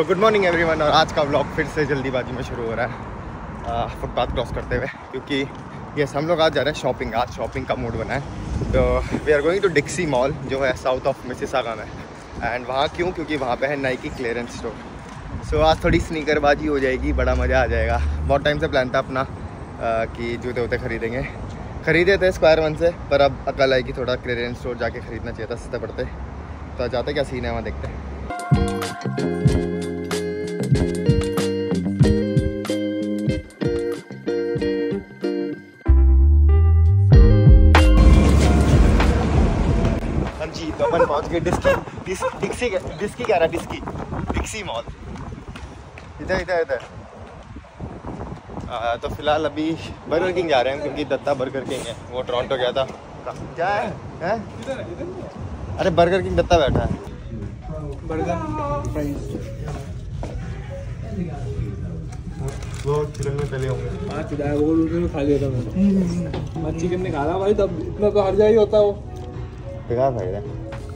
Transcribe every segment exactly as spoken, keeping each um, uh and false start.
So good morning everyone. और आज का व्लॉग फिर से जल्दीबाजी में शुरू हो रहा है फुटपाथ क्रॉस करते हुए, क्योंकि यस हम लोग आज जा रहे हैं शॉपिंग। आज शॉपिंग का मूड बना है, तो we are going to Dixie mall जो है साउथ ऑफ मिसिसागा में। एंड वहाँ क्यों? क्योंकि वहाँ पे है Nike clearance store. So so, आज थोड़ी स्नीकरबाजी हो जाएगी, बड़ा मज़ा आ जाएगा। बहुत टाइम से प्लान था अपना आ, कि जूते वूते खरीदेंगे। खरीदे थे स्क्वायर वन से, पर अब अकल आई कि थोड़ा क्लियरेंस स्टोर जाके खरीदना चाहिए था, सस्ते पड़ते। तो जाते क्या सीन है वहाँ, देखते हैं। हाँ जी, तो अपन पहुँच गए डिस्की डिस, डिक्सी डिस्की कह रहा डिस्की डिक्सी मॉल। इधर इधर इधर तो फिलहाल अभी बर्गर किंग जा रहे हैं, क्योंकि दत्ता बर्गर किंग है, वो टोरंटो गया था। क्या है, है? अरे बर्गर किंग दत्ता बैठा है। बर्गर वो चिकन में तले होंगे। हाँ चिदाया वो उसने खा लिया था मैंने। मैं चिकन नहीं खा रहा भाई, तब इतना तो हर जाए होता वो बेकार भाई है।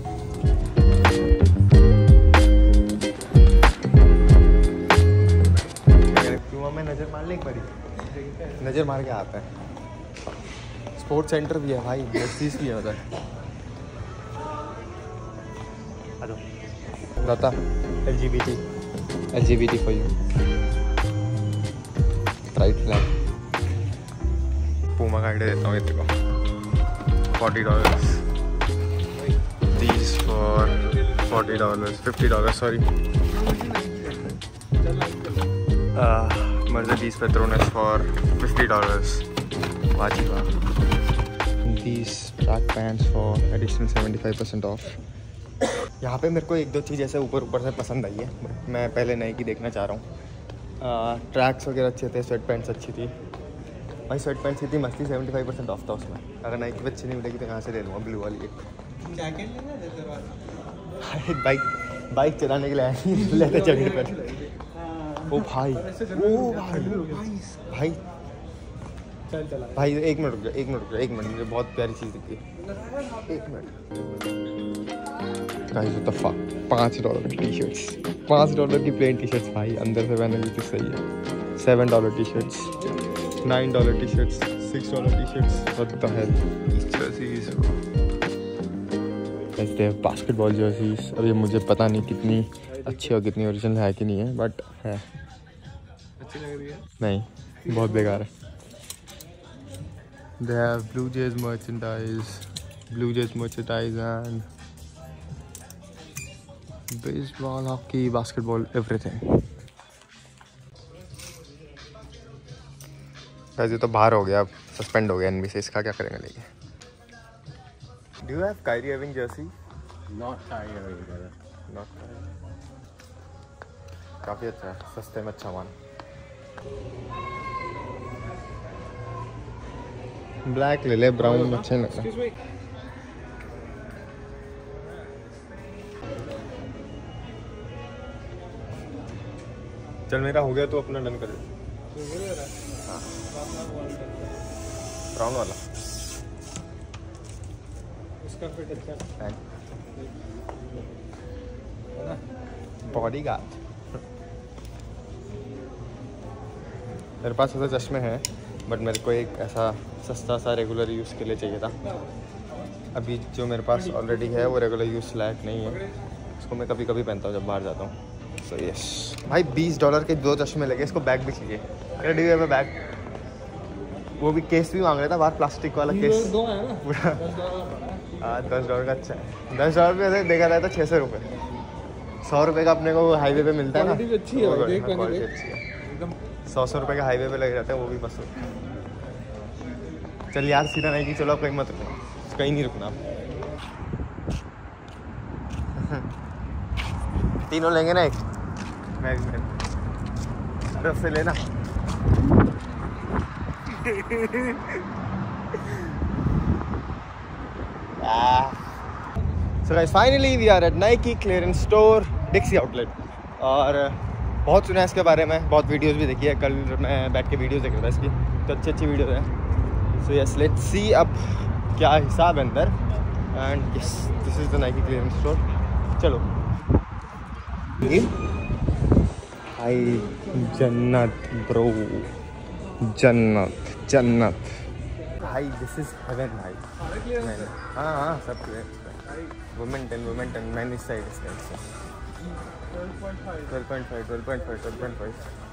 क्यों मैं नज़र मार ले एक बारी, नज़र मार के आता है। स्पोर्ट्स सेंटर भी है भाई, जर्सीज भी है उधर। हेलो दाता, L G B T L G B T for you, right flag. Puma का आइडिया देता हूँ तेरे को। Forty dollars these for forty dollars fifty dollars sorry Mercedes Petronas for fifty dollars. Wajiba. These track pants for additional seventy-five percent off. यहाँ पे मेरे को एक दो चीज़ ऐसे ऊपर ऊपर से पसंद आई है, मैं पहले नई की देखना चाह रहा हूँ। ट्रैक्स वगैरह अच्छे थे, स्वेट पैंट्स अच्छी थी भाई। स्वेट पैंट्स इतनी मस्ती, सेवेंटी फाइव परसेंट ऑफ था उसमें। अगर नई की अच्छी नहीं मिलेगी तो यहाँ से ले लूँगा ब्लू वाली एक। बाइक बाइक चलाने के लिए आए लेते जगह पर। ओ भाई ओ भाई भाई भाई चल चला भाई, एक मिनट रुक जा एक मिनट रुक जा एक मिनट, मुझे बहुत प्यारी चीज़ दिखी। एक minute guys, what the fuck, पाँच डॉलर की टी शर्ट्स, पाँच डॉलर की प्लेन टी शर्ट्स भाई, अंदर से पहने भी तो सही है। Seven dollar T shirts, nine dollar T shirts, six dollar T shirts, what the hell. Jerseys ऐसे बास्केटबॉल जर्सीज। अब ये मुझे पता नहीं कितनी अच्छी और कितनी ओरिजिनल है कि नहीं है, बट है। अच्छी लग रही है? नहीं, बहुत बेकार है। They have Blue Jays merchandise, Blue Jays merchandise and baseball, hockey, basketball, everything. guys ये तो बाहर हो गया, अब सस्पेंड हो गया एनबी से, इसका क्या करेंगे लेके। Do you have Kyrie Irving jersey? Not Kyrie Irving, brother. Not Kyrie. काफ़ी अच्छा है, सस्ते में अच्छा मान। ब्लैक ले ले, ब्राउन अच्छे लग रहा है। चल मेरा हो गया, तो अपना डन कर दे। हाँ ब्राउन वाला उसका फिट अच्छा है। Body guard. मेरे पास ऐसे चश्मे हैं, बट मेरे को एक ऐसा सस्ता सा रेगुलर यूज़ के लिए चाहिए था। अभी जो मेरे पास ऑलरेडी है वो रेगुलर यूज़ लायक नहीं है, इसको मैं कभी कभी पहनता हूँ जब बाहर जाता हूँ। सो यस भाई, बीस डॉलर के दो चश्मे लगे। इसको बैग भी चाहिए, रेडी है मैं बैग। वो भी केस भी मांग रहा था बाहर, प्लास्टिक वाला केस दो है ना पूरा। हाँ दस डॉलर का अच्छा है। दस डॉलर में ऐसे देखा जाता है छः सौ रुपये। सौ रुपये का अपने को हाईवे पे मिलता है ना, अच्छी है, क्वालिटी अच्छी है एकदम। सौ सौ रुपये का हाईवे पे लग जाता है, वो भी बस। चल यार सीधा नहीं कि चलो आप कहीं मत रुकना, कहीं नहीं रुकना आप। तीनों लेंगे ना, एक मैं भी तरफ से लेना। So guys, finally we are at Nike clearance store, Dixie outlet। और बहुत सुना है इसके बारे में, बहुत वीडियोस भी देखी है। कल मैं बैठ के वीडियोस देख रहा था इसकी, तो अच्छी अच्छी वीडियोस हैं। सो यस लेट्स सी अब क्या हिसाब है अंदर। And yes this is the Nike clearance store. चलो भाई जन्नत ब्रो, जन्नत जन्नत भाई, दिस इज हेवन भाई। मैंने हाँ हाँ सब clear. Women ten women ten man इस साइड इस साइड से twelve point five twelve point five twelve point five.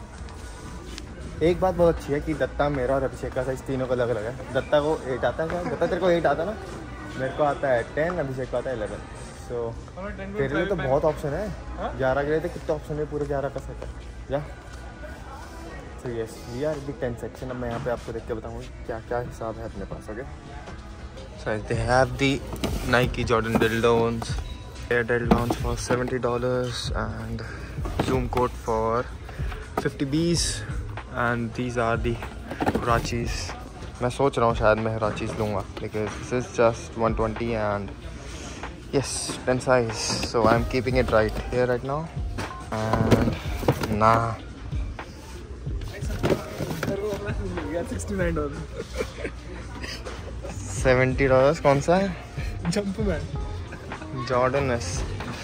एक बात बहुत अच्छी है कि दत्ता मेरा और अभिषेक का साइज तीनों का अलग अलग है। दत्ता को एट आता है क्या? दत्ता तेरे को एट आता ना, मेरे को आता है टेन, अभिषेक को आता है इलेवन। सो तेरे लिए तो बहुत ऑप्शन है। ग्यारह के लिए तो कितने ऑप्शन है, पूरे ग्यारह का सेट है या। So yes we are the ten section. अब मैं यहाँ पे आपको देख के बताऊँगी क्या क्या हिसाब है अपने पास। Okay so they have the Nike Jordan Deltas, Air Deltas for seventy dollars and Zoom court for fifty बीस and these are the Huaraches. मैं सोच रहा हूँ शायद मैं हुराचीज लूँगा because this is just one twenty and yes ten size. So I am keeping it right here right now and ना seventy dollars कौन सा है? जंपमैन जॉर्डन एस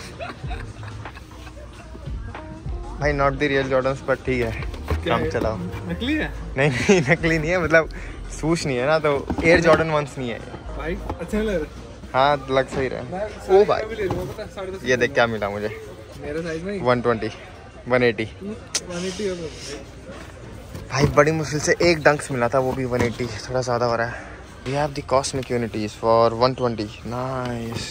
भाई, not the real Jordans but ठीक है काम चलाओ। नकली है? नहीं नहीं नकली नहीं है, मतलब सूश नहीं है ना, तो एयर जॉर्डन वंस नहीं है भाई। अच्छा लग रहा? हाँ लग सही रहा। ओ भाई ये देख क्या मिला मुझे, मेरा साइज में one twenty one eighty one eighty भाई, बड़ी मुश्किल से एक डंक्स मिला था, वो भी वन एटी, थोड़ा ज़्यादा हो रहा है। We have the cosmic unities for one twenty. Nice,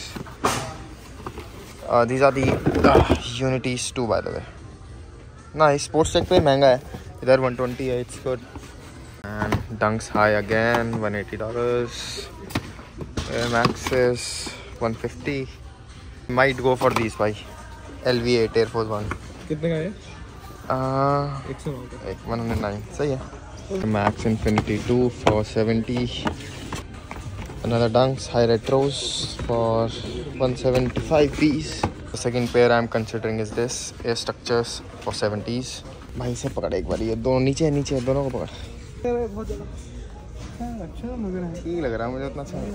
these are the unities too by the way. Nice, Sport Chek पे महंगा है, इधर वन ट्वेंटी है, it's good. And dunks high again one eighty dollars, Maxes one fifty. Might go for this भाई, L V eight Air Force one. कितने का है? एक सौ वन हंड्रेड नाइन सही है। Max infinity two for seventy. Another dunks high retros for one seventy-five piece. The second pair I am considering is this Air Structures for seventies. भाई से पकड़ एक बार, ये दोनों नीचे नीचे दोनों को पकड़। बहुत ज़्यादा अच्छा लग रहा है। ठीक लग रहा है मुझे, उतना अच्छा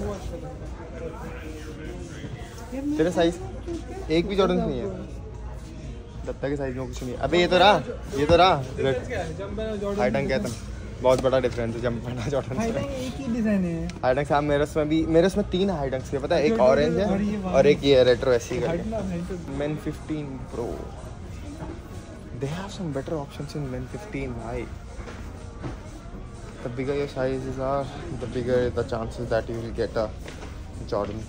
नहीं। तेरा साइज एक भी जॉर्डन नहीं है, दत्ता के साइज में कुछ नहीं है। अबे ये तो रहा, ये तो रहा हाई डंक कहता हूँ, बहुत बड़ा डिफरेंस है जंपर जॉर्डन से। एक ही डिजाइन है हाई डंक्स। हाँ मेरे उसमें भी, मेरे उसमें तीन हाई डंक्स के पता है, एक ऑरेंज है और एक ये रेट्रो ऐसी करके। Men fifteen pro, they have some better options in men fifteen भाई। The bigger your sizes are, the bigger the chances that you will get a Jordan.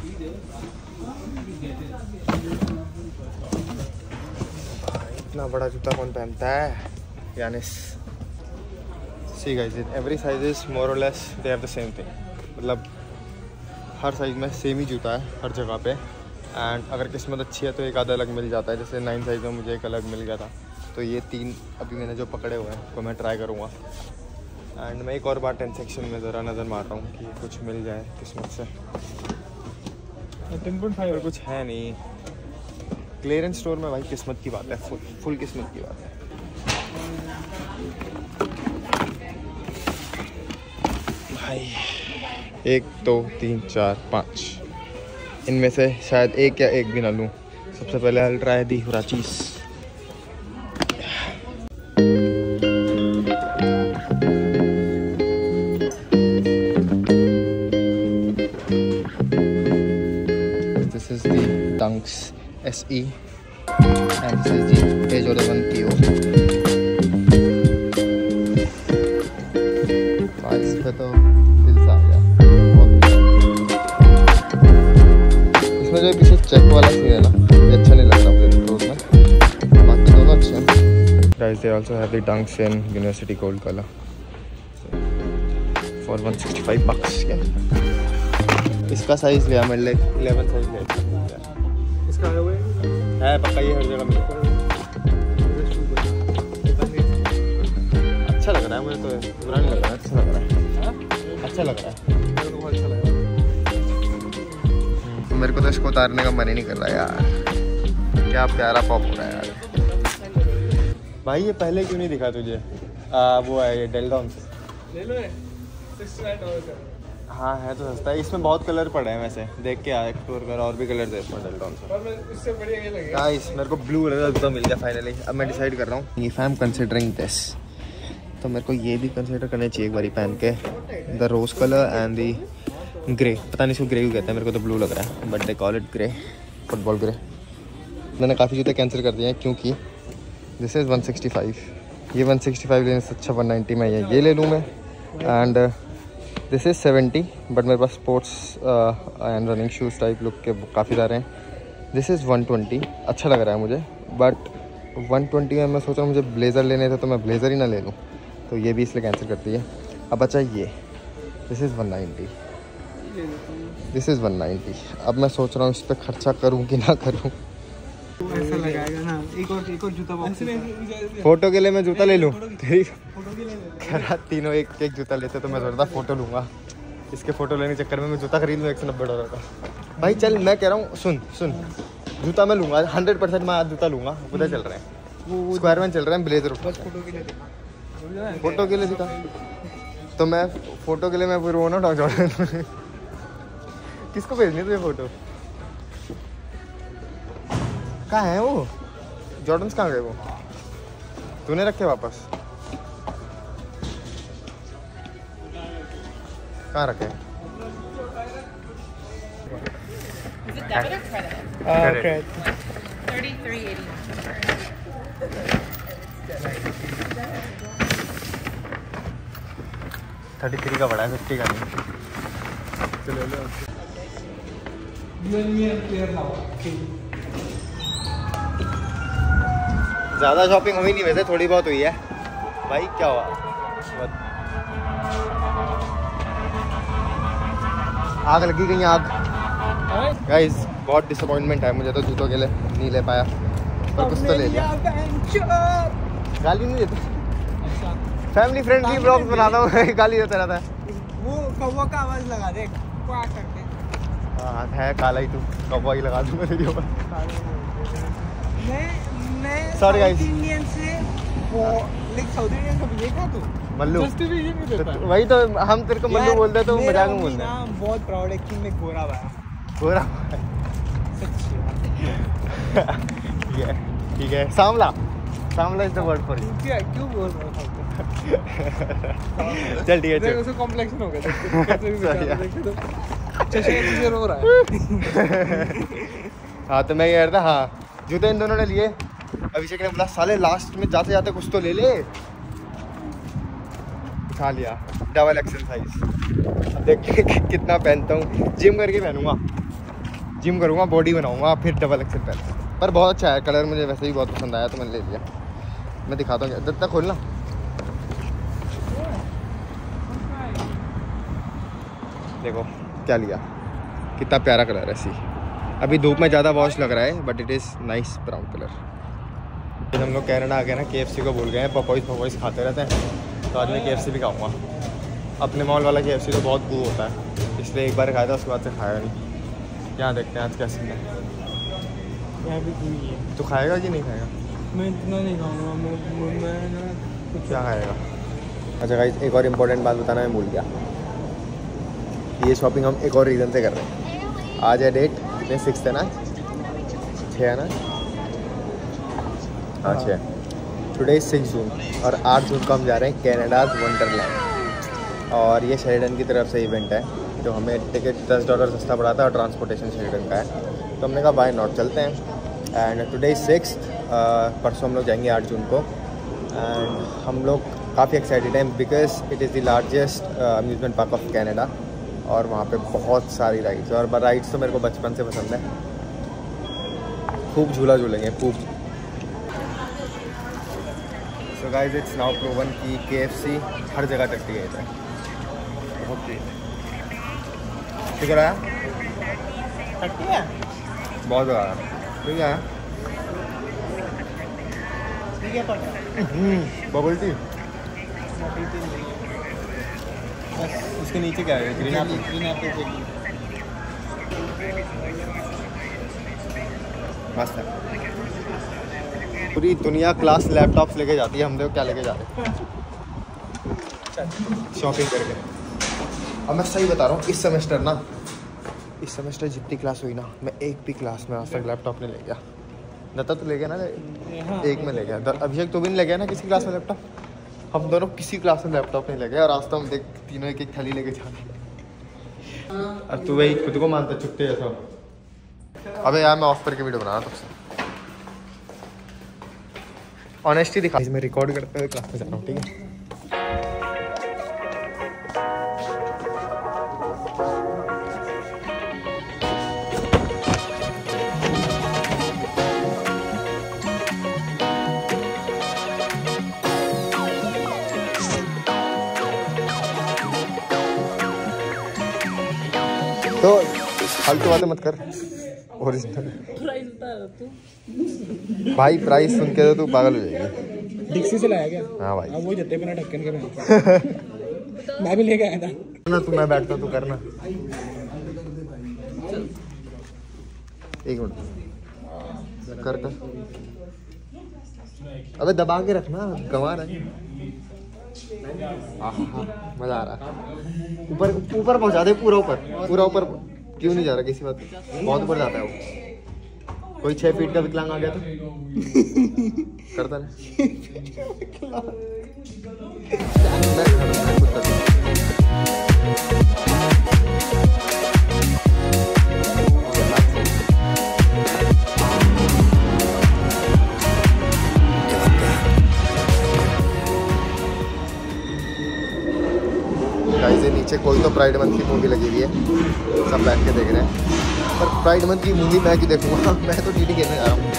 इतना बड़ा जूता कौन पहनता है? Giannis. See guys, in every sizes more or less they have the same thing. मतलब हर size में same ही जूता है हर जगह पे। एंड अगर किस्मत अच्छी है तो एक आधा अलग मिल जाता है, जैसे नाइन साइज में मुझे एक अलग मिल गया था। तो ये तीन अभी मैंने जो पकड़े हुए हैं वो मैं ट्राई करूँगा। एंड मैं एक और बार टेन सेक्शन में ज़रा नज़र मार रहा हूँ कि कुछ मिल जाए किस्मत से। टेन पॉइंट फाइव कुछ है नहीं क्लियरेंस स्टोर में भाई, किस्मत की बात है, फुल फुल किस्मत की बात है भाई। एक दो तीन चार पाँच, इनमें से शायद एक या एक भी ना लूँ। सबसे पहले I'll try the Huaraches. This is the Dunks S E and this is the Air Jordan one T O। भाई इस पे तो दिल सा आ गया बहुत। इसमें जो पीछे चेक वाला सीन है ना, ये अच्छा नहीं लग रहा मुझे रोज में, बाकी दोनों अच्छे हैं। Guys, they also have the Dunks in University Gold color for one sixty-five bucks। इसका साइज लिया मैंने, इलेवन साइज लिया। इसका आया हुआ है पक्का, ये हर जगह मिलता है। अच्छा लग रहा है मुझे तो, बुरा नहीं लग रहा है, अच्छा लग रहा है, अच्छा लग रहा है। अच्छा लगा। तो मेरे को तो इसको उतारने का मन ही नहीं कर रहा यार, क्या प्यारा पॉप हो रहा है यार। भाई ये पहले क्यों नहीं दिखा तुझे? आ, वो है ये डेल्डॉन। ले लो, सिक्सटी नाइन डॉलर का। हाँ है तो सस्ता है, इसमें बहुत कलर पड़े हैं वैसे, देख के आया एक्सप्लोर कर, और भी कलर देखो डेल्टॉन से। इससे बढ़िया ये लगेगा गाइस मेरे को ब्लू कलर का जूता मिल गया फाइनली। अब मैं डिसाइड कर रहा हूँ if I am considering this, तो मेरे को ये भी कंसिडर करना चाहिए एक बारी पहन के, the rose colour and the grey. पता नहीं इसको ग्रे क्यों कहते हैं, मेरे को तो ब्लू लग रहा है, but they call it grey, football grey. मैंने काफ़ी जूते कैंसिल कर दिए हैं क्योंकि this is one sixty five, ये वन सिक्सटी फाइव लेने से अच्छा वन नाइन्टी में ये ले लूँ मैं। And this is seventy, but मेरे पास sports and running shoes type look के काफ़ी सारे हैं। दिस इज़ वन ट्वेंटी, अच्छा लग रहा है मुझे, बट वन ट्वेंटी में मैं सोच रहा हूँ मुझे ब्लेज़र लेने थे तो मैं ब्लेज़र ही ना ले लूँ, तो ये भी इसलिए कैंसिल कर दिया। अब बचा ये, this is one ninety, this is one ninety. अब मैं सोच रहा हूँ इस पर खर्चा करूँ कि ना करूँ। ऐसा लगाएगा ना, एक और एक और जूता बॉक्स। फोटो के लिए मैं जूता ले लूँ तेरी फोटो के लिए खरा, तीनों एक एक जूता लेते तो मैं सोचता फ़ोटो लूँगा, इसके फ़ोटो लेने के चक्कर में मैं जूता खरीद लूँ एक सौ नब्बे डॉलर का। भाई चल मैं कह रहा हूँ, सुन सुन जूता मैं लूँगा हंड्रेड परसेंट, मैं आज जूता लूँगा। उधर चल रहे हैं वो स्क्वायर में चल रहे हैं ब्लेजर, फोटो के लिए दिखा, फोटो के लिए दिखा तो मैं फोटो के लिए मैं फिर वो ना डॉग जॉर्डन किसको भेजनी तुझे फोटो? कहाँ है वो जॉर्डन्स, कहाँ गए वो? तूने रखे वापस? कहाँ रखे? thirty-three eighty. थर्टी थ्री का बड़ा है, फिफ्टी का नहीं। चलो लो ज़्यादा शॉपिंग हुई नहीं वैसे, थोड़ी बहुत हुई है। भाई क्या हुआ? आग लगी गई आग। गाइस बहुत डिसअपॉइंटमेंट है मुझे तो जूतों के लिए, नहीं ले पाया, पर कुछ तो ले लिया। गाली नहीं देता, फैमिली फ्रेंडली ब्लॉग बनाता हूँ, गाली देता रहता है। वो कौवा का आवाज लगा दे क्वाक करके। हाँ है काला ही, तू कौवा ही लगा दूंगा तेरे ऊपर। मैं मैं Sorry, guys. साउथ इंडियन से वो लाइक साउथ इंडियन का देखा तू मल्लू, जस्टिफिकेशन नहीं देता। तो वही तो हम तेरे को मल्लू बोलते हैं तो मजाक में बोलते हैं। मैं बहुत प्राउड है कि मैं गोरा भाई, गोरा सच्ची ठीक है ठीक है। सांवला, सांवला is the word for you. क्या क्यों बोल रहा था? चल ठीक है चल। उसका कॉम्प्लेक्शन हो गया, कैसे भी देखे तो चश्मे से रो रहा है। हाँ तो मैं ये कह रहा था, हाँ जूते इन दोनों ने लिए। अभिषेक ने बोला साले लास्ट में जाते जाते कुछ तो ले ले, उठा लिया डबल एक्सेल साइज। देख कितना पहनता हूँ, जिम करके पहनूंगा, जिम करूँगा बॉडी बनाऊँगा फिर डबल एक्सेल पहन। पर बहुत अच्छा है कलर, मुझे वैसे ही बहुत पसंद आया तो मैंने ले लिया। मैं दिखाता हूँ, जब तक खोलना। देखो क्या लिया, कितना प्यारा कलर है। सी अभी धूप में ज़्यादा वॉश लग रहा है but it is nice brown colour. हम लोग कनाडा आ गए ना, केएफसी को भूल गए हैं, पपॉइस पपॉइस खाते रहते हैं, तो आज मैं केएफसी भी खाऊंगा। अपने मॉल वाला केएफसी तो बहुत बू होता है, इसलिए एक बार खाया था उसके बाद से खाया नहीं। यहाँ देखते हैं आज क्या सीन है। यहाँ भी कोई नहीं है। तो खाएगा कि नहीं खाएगा? मैं इतना नहीं खाऊंगा, मैं मैं ना कुछ क्या खाएगा? अच्छा गाइस एक और इम्पोर्टेंट बात बताना मैं भूल गया, ये शॉपिंग हम एक और रीज़न से कर रहे हैं। आज है डेट कितने, सिक्स है ना, छः है ना, हाँ छः। टुडे सिक्स जून और आठ जून को हम जा रहे हैं कनाडाज वंडरलैंड, और ये शेरिडन की तरफ से इवेंट है, जो हमें टिकट दस डॉलर सस्ता पड़ा था और ट्रांसपोर्टेशन शेरिडन का है, तो हमने कहा बाय नॉट चलते हैं। एंड टुडे सिक्स, परसों हम लोग जाएंगे आठ जून को। एंड हम लोग काफ़ी एक्साइटेड हैं because it is the largest amusement park of Canada, और वहाँ पे बहुत सारी राइड्स, और राइड्स तो मेरे को बचपन से पसंद है, खूब झूला झूलेंगे खूब। So guys it's now proven कि केएफसी हर जगह टट्टी है इधर, बहुत ही ठीक है। बहुत ज़्यादा ठीक है, बबल टी। इसके नीचे क्या है? ग्रीन एप्पल, ग्रीन एप्पल मस्त है। पूरी दुनिया क्लास लैपटॉप्स लेके जाती है, हम देखो क्या लेके जा रहे हैं शॉपिंग करके। अब मैं सही बता रहा हूँ, इस सेमेस्टर ना इस सेमेस्टर जितनी क्लास हुई ना, मैं एक भी क्लास में आज तक लैपटॉप नहीं ले गया। दत्ता तो ले गया ना? हाँ। एक में ले गया। अभिषेक तो भी नहीं ले गया ना किसी क्लास में लैपटॉप? हम दोनों किसी क्लास में लैपटॉप नहीं ले गए और आज तो हम देख तीनों एक एक थैली लेके जाते। और तू वही खुद को मानता चुपते ऐसा। अबे यार मैं ऑफ करके वीडियो बना रहा था तुझसे। ऑनेस्टी दिखा। मैं रिकॉर्ड करते हुए क्लास में जा रहा हूँ, ठीक है? तो फालतू बातें मत कर। ओरिजिनल प्राइस बता तू भाई, प्राइस सुन के तो तू पागल हो जाएगी। डिक्सी से लाया क्या? हाँ भाई। अब वो जत्ते बिना ढक्कन के मैं भी लेके आया था ना। तू मैं बैठता तू करना। एक मिनट कर कर। अबे दबा के रखना, गंवा रहा है। मजा आ रहा। ऊपर ऊपर पहुंचा दे, पूरा ऊपर पूरा ऊपर। क्यों नहीं जा रहा किसी बात पे? बहुत ऊपर जाता है वो। कोई छह फीट का विकलांग आ गया तो करता ना। नीचे कोई तो प्राइड मंथ की मूवी लगी हुई है, सब बैठ के देख रहे हैं। पर प्राइड मंथ की मूवी मैं क्यों देखूंगा? मैं तो टीटी खेलने जा रहा हूँ।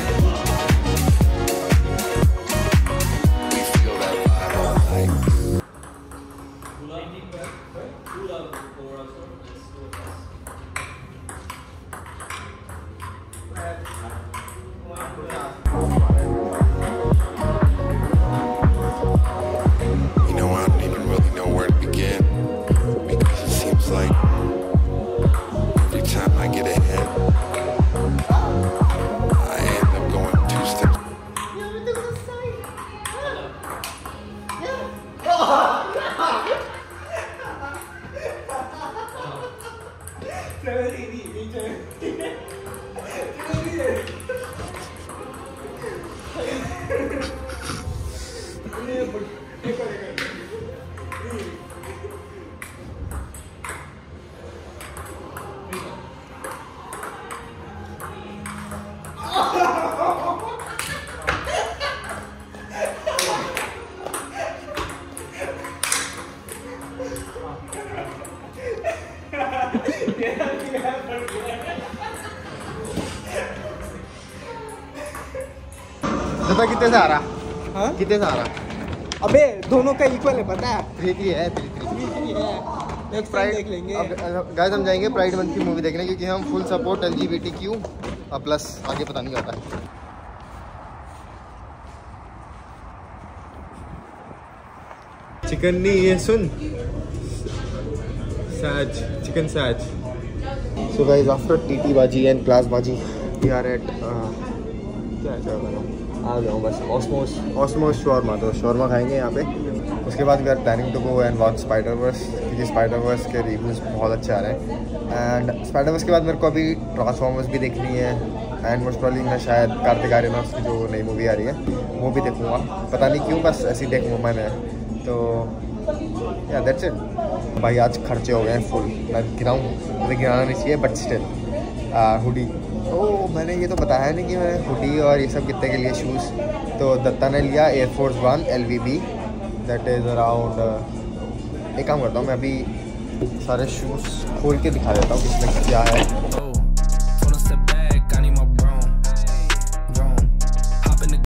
तो कितने से आ रहा? हाँ? कितने से आ रहा? अबे दोनों का इक्वल है, पता है? थ्री थ्री है, थ्री थ्री है। एक प्राइड देख लेंगे। अब गाइस हम जाएंगे प्राइड मंथ की मूवी देखने, क्योंकि हम full support L G B T Q plus. आगे पता नहीं आता है। चिकन नहीं, ये सुन, साज, चिकन साज। सो गाइस आफ्टर टीटी बाजी एंड क्लास बाजी वी आर एट क्या है, आ गया हूँ बस ऑस्मोस ऑस्मोस शॉर्मा। तो शॉर्मा खाएंगे यहाँ पे। उसके बाद we are planning to go and watch Spider verse, क्योंकि स्पाइडर वर्स के रिव्यूज़ बहुत अच्छे आ रहे हैं। एंड स्पाइडर वर्स के बाद मेरे को अभी ट्रांसफॉर्मर्स भी देखनी है। एंड मोस्ट प्रॉब्ली मैं शायद कार्तिक आर्यन की जो नई मूवी आ रही है वो भी देखूँगा। पता नहीं क्यों, बस ऐसी देखूँगा मैंने। तो या दैट्स इट भाई। आज खर्चे हो गए हैं फुल। मैं गिराऊँ, मुझे गिराना नहीं चाहिए, बट स्टिल हुडी। तो मैंने ये तो बताया नहीं कि मैंने हुडी और ये सब कितने के लिए शूज़। तो दत्ता ने लिया Air Force one L V B, that is around. एक काम करता हूँ मैं, अभी सारे शूज़ खोल के दिखा देता हूँ किसमें क्या है।